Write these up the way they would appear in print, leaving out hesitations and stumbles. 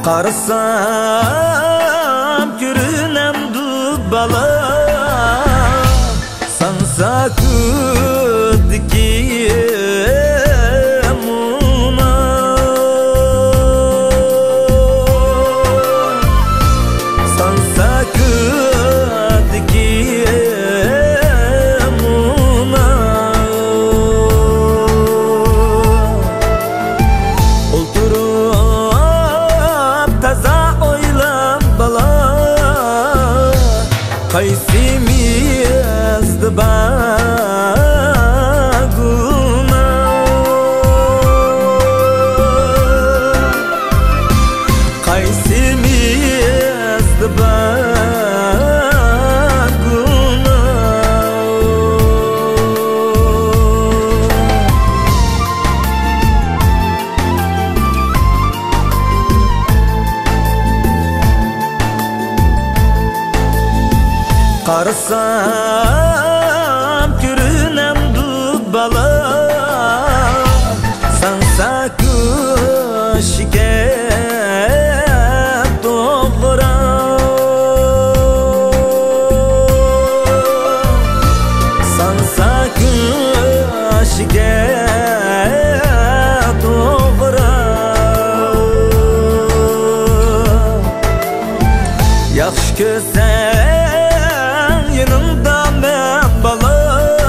Qarasam görünemdi bala sansa küdki muna sansa küdki muna Olturup taza oylam bala Qaysimizdi baguna Qaysimizdi baguna Qarasam görünemdi bala sansa köşke doğra sansa köşke doğra yaxşı kösen yanımda men bala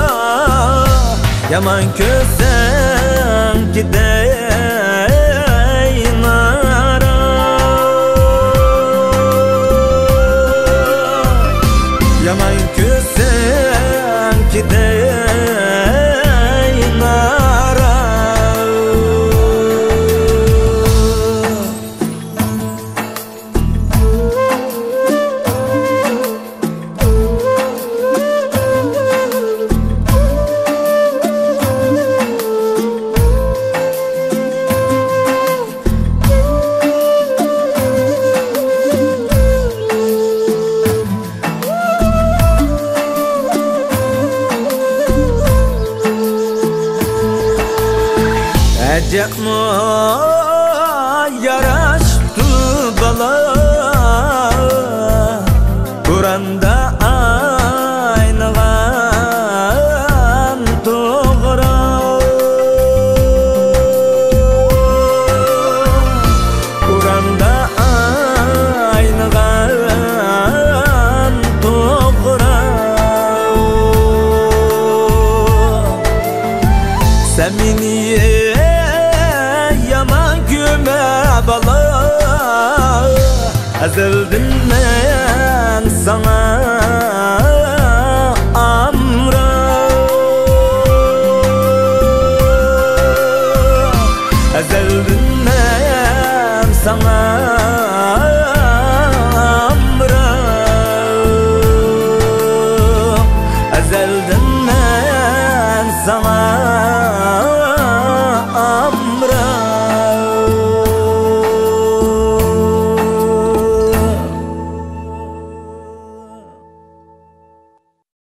yaman kösen gidey nara yaman kösen gidey nara Acakma yaraştı bala Kur'an'da aynagan doğra Kur'an'da aynagan doğra Sen beni yaman köme bala Azaldım ben sana